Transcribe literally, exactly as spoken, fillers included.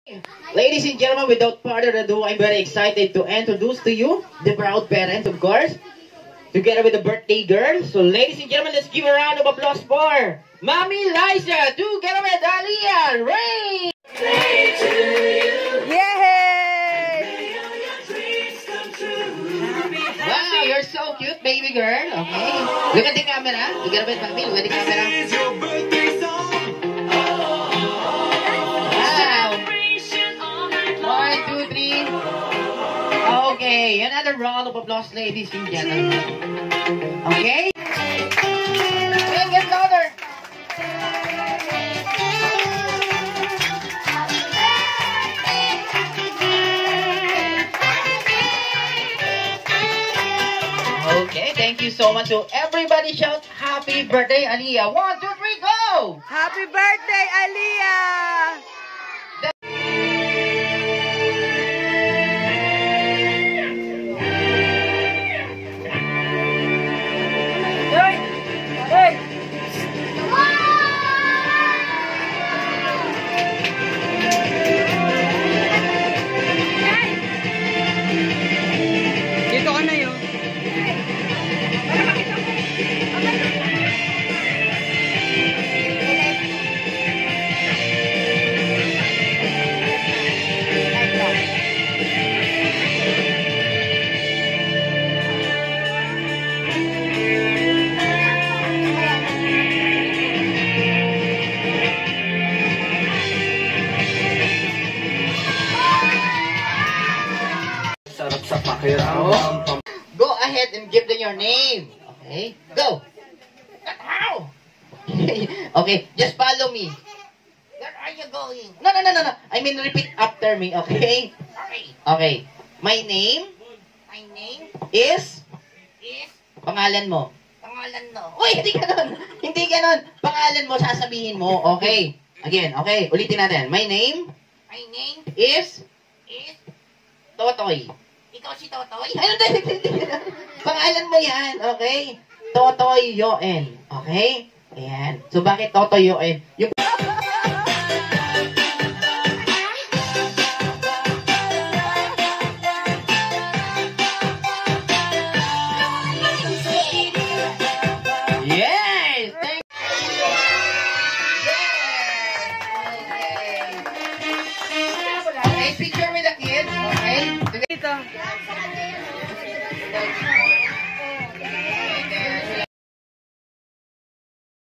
Ladies and gentlemen, without further ado, I'm very excited to introduce to you the proud parents, of course, together with the birthday girl. So, ladies and gentlemen, let's give a round of applause for Mommy Liza, together with Aliyah Ray. Yay! Wow, you're so cute, baby girl. Okay, look at the camera. Together with Mommy, look at the camera. One, two, three. Okay, another round of applause, ladies and gentlemen. Okay? Okay, get louder. Okay, thank you so much. So everybody shout happy birthday, Aliyah. One, two, three, go! Happy birthday, Aliyah! Dito ka na yun. Go ahead and give them your name. Okay, go. Okay, just follow me. Where are you going? No, no, no, no, no. I mean, repeat after me, okay? Okay. My name? My name Is? is Pangalan mo. pangalan no. Uy, hindi ganon. Hindi ganon. Pangalan mo, sasabihin mo. Okay. Again, okay. Ulitin natin. My name My name is is Totoy. ikaw si Totoy. Ano na, hindi ganon. Pangalan mo yan, okay? Totoy Yoen. Okay? Ayan. So, bakit Totoy Yoen? Yung